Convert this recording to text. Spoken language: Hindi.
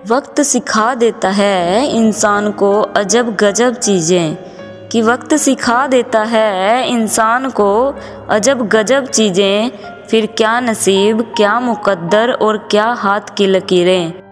वक्त सिखा देता है इंसान को अजब गजब चीज़ें, कि वक्त सिखा देता है इंसान को अजब गजब चीज़ें। फिर क्या नसीब, क्या मुकद्दर और क्या हाथ की लकीरें।